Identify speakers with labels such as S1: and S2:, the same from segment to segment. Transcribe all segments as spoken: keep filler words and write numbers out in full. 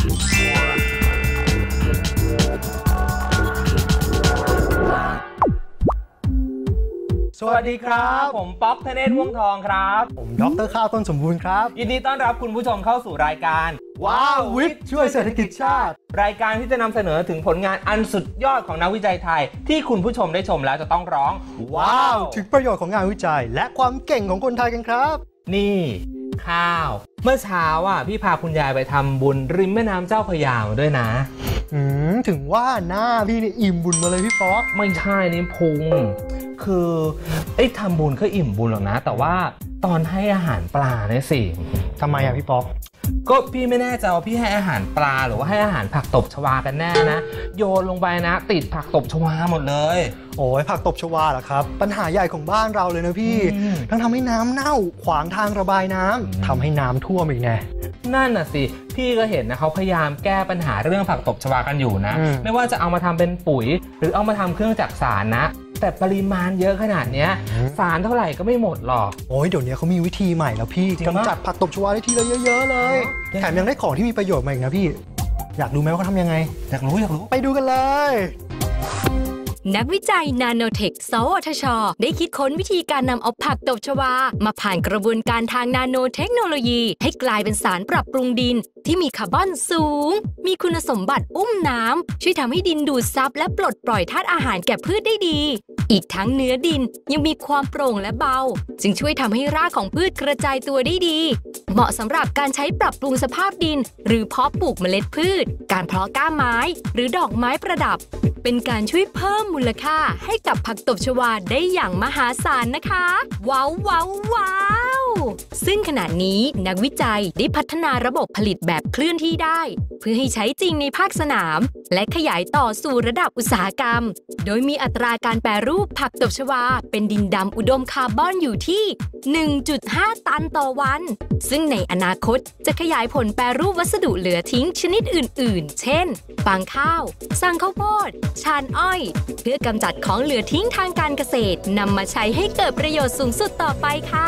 S1: สวัสดีครับผมป๊อกธเนศวงศ์ทองครับ
S2: ผมดร.ข้าวต้นสมบูรณ์ครับ
S1: ยินดีต้อนรับคุณผู้ชมเข้าสู่รายการ
S2: ว้าววิทย์ช่วยเศรษฐกิจชาติ
S1: รายการที่จะนำเสนอถึงผลงานอันสุดยอดของนักวิจัยไทยที่คุณผู้ชมได้ชมแล้วจะต้องร้อง
S2: ว้าวถึงประโยชน์ของงานวิจัยและความเก่งของคนไทยกันครับ
S1: นี่ข้าวเมื่อเช้าอ่ะพี่พาคุณยายไปทำบุญริมแม่น้ำเจ้าพระยาด้วยนะ
S2: อืมถึงว่าหน้าพี่นี่อิ่มบุญมาเลยพี่ป๊อก
S1: ไม่ใช่นี่พุงคือไอ้ทำบุญก็อิ่มบุญหรอกนะแต่ว่าตอนให้อาหารปลาเนี่ยสิ
S2: ทำไมอ่ะพี่ป๊อก
S1: ก็พี่ไม่แน่ใจว่าพี่ให้อาหารปลาหรือว่าให้อาหารผักตบชวากันแน่นะโยนลงไปนะติดผักตบชวาหมดเลย
S2: โอ้ยผักตบชวาเหรอครับปัญหาใหญ่ของบ้านเราเลยนะพี่ทั้งทำให้น้ำเน่าขวางทางระบายน้ำทำให้น้ำท่วมอีกแน่
S1: นั่นน่ะสิพี่ก็เห็นนะเขาพยายามแก้ปัญหาเรื่องผักตบชวากันอยู่นะไม่ว่าจะเอามาทำเป็นปุ๋ยหรือเอามาทำเครื่องจักสารนะแต่ปริมาณเยอะขนาดนี้สารเท่าไหร่ก็ไม่หมดหรอก
S2: โอ้ยเดี๋ยวนี้เขามีวิธีใหม่แล้วพี่กำจัดผักตบชวาได้ทีละเยอะๆเลยแถมยังได้ของที่มีประโยชน์มาอีกนะพี่อยากรู้ไหมว่าเขาทำยังไง
S1: อยากรู้อยากรู้
S2: ไปดูกันเลย
S3: นักวิจัยนาโนเทค สวทช.ได้คิดค้นวิธีการนำเอาผักตบชวามาผ่านกระบวนการทางนาโนเทคโนโลยีให้กลายเป็นสารปรับปรุงดินที่มีคาร์บอนสูงมีคุณสมบัติอุ้มน้ำช่วยทำให้ดินดูดซับและปลดปล่อยธาตุอาหารแก่พืชได้ดีอีกทั้งเนื้อดินยังมีความโปร่งและเบาจึงช่วยทำให้รากของพืชกระจายตัวได้ดีเหมาะสำหรับการใช้ปรับปรุงสภาพดินหรือเพาะปลูกเมล็ดพืชการเพาะก้านไม้หรือดอกไม้ประดับเป็นการช่วยเพิ่มมูลค่าให้กับผักตบชวาได้อย่างมหาศาลนะคะว้าวว้าวว้าวซึ่งขณะนี้นักวิจัยได้พัฒนาระบบผลิตแบบเคลื่อนที่ได้เพื่อให้ใช้จริงในภาคสนามและขยายต่อสู่ระดับอุตสาหกรรมโดยมีอัตราการแปรรูปผักตบชวาเป็นดินดำอุดมคาร์บอนอยู่ที่ หนึ่งจุดห้า ตันต่อวันซึ่งในอนาคตจะขยายผลแปรรูปวัสดุเหลือทิ้งชนิดอื่นๆเช่นฟางข้าวสั่งข้าวโพดชานอ้อยเพื่อกำจัดของเหลือทิ้งทางการเกษตรนำมาใช้ให้เกิดประโยชน์สูงสุดต่อไปค่ะ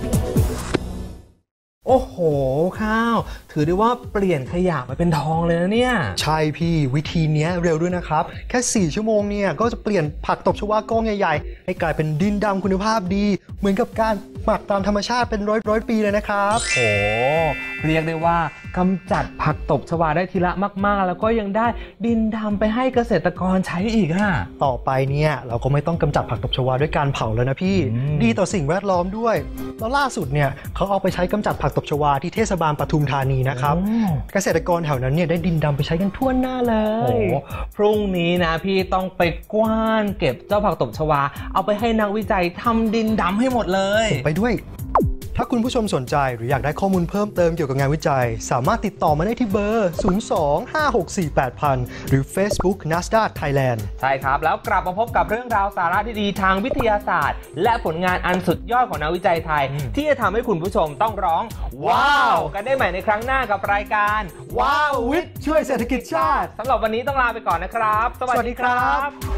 S1: โอ้โหข้าวถือได้ว่าเปลี่ยนขยะมาเป็นทองเลยนะเนี่ย
S2: ใช่พี่วิธีนี้เร็วด้วยนะครับแค่สี่ชั่วโมงเนี่ยก็จะเปลี่ยนผักตบชวากองใหญ่ๆให้กลายเป็นดินดำคุณภาพดีเหมือนกับการหมักตามธรรมชาติเป็นร้อยร้อยปีเลยนะครับ
S1: โอ้เรียกได้ว่ากำจัดผักตบชวาได้ทีละมากๆแล้วก็ยังได้ดินดำไปให้เกษตรกรใช้อีกอ่ะ
S2: ต่อไปเนี่ยเราก็ไม่ต้องกำจัดผักตบชวาด้วยการเผาแล้วนะพี่ดีต่อสิ่งแวดล้อมด้วยแล้วล่าสุดเนี่ยเขาเอาไปใช้กำจัดผักตบชวาที่เทศบาลปทุมธานีนะครับเกษตรกรแถวนั้นเนี่ยได้ดินดำไปใช้กันทั่วหน้าเลย
S1: พรุ่งนี้นะพี่ต้องไปกว้านเก็บเจ้าผักตบชวาเอาไปให้นักวิจัยทำดินดำให้หมดเลย
S2: ไปด้วยถ้าคุณผู้ชมสนใจหรืออยากได้ข้อมูลเพิ่มเติมเกี่ยวกับงานวิจัยสามารถติดต่อมาได้ที่เบอร์ ศูนย์ สอง ห้า หก สี่ แปด ศูนย์ ศูนย์ หรือ Facebook นัสดาค Thailand
S1: ใช่ครับแล้วกลับมาพบกับเรื่องราวสาระดีๆทางวิทยาศาสตร์และผลงานอันสุดยอดของนักวิจัยไทยที่จะทำให้คุณผู้ชมต้องร้องว้าวกันได้ใหม่ในครั้งหน้ากับรายการ
S2: ว้าววิทย์ช่วยเศรษฐกิจชาติ
S1: สำหรับวันนี้ต้องลาไปก่อนนะครับ
S2: สวัสดีครับ